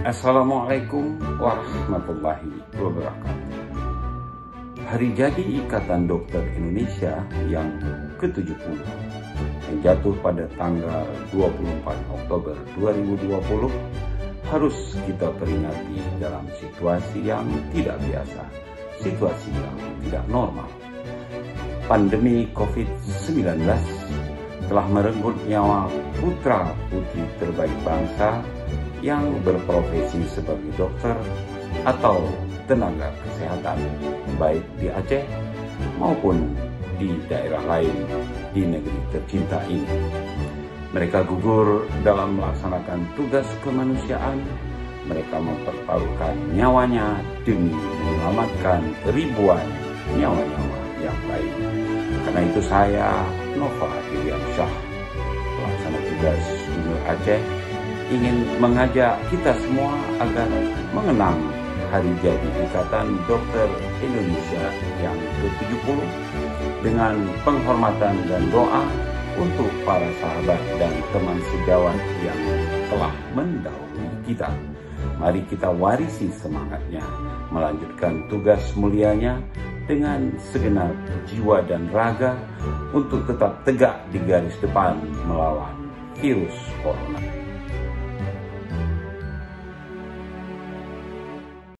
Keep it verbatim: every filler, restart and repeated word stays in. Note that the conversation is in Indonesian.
Assalamualaikum warahmatullahi wabarakatuh. Hari jadi Ikatan Dokter Indonesia yang ke tujuh puluh yang jatuh pada tanggal dua puluh empat Oktober dua ribu dua puluh harus kita peringati dalam situasi yang tidak biasa, situasi yang tidak normal. Pandemi covid sembilan belas telah merenggut nyawa putra-putri terbaik bangsa yang berprofesi sebagai dokter atau tenaga kesehatan, baik di Aceh maupun di daerah lain di negeri tercinta ini. Mereka gugur dalam melaksanakan tugas kemanusiaan. Mereka mempertaruhkan nyawanya demi menyelamatkan ribuan nyawa-nyawa yang lain. Karena itu saya, Nova Iriansyah, pelaksana tugas Gubernur Aceh, ingin mengajak kita semua agar mengenang Hari Jadi Ikatan Dokter Indonesia yang ke tujuh puluh dengan penghormatan dan doa untuk para sahabat dan teman sejawat yang telah mendahului kita. Mari kita warisi semangatnya, melanjutkan tugas mulianya dengan segenap jiwa dan raga untuk tetap tegak di garis depan melawan virus corona.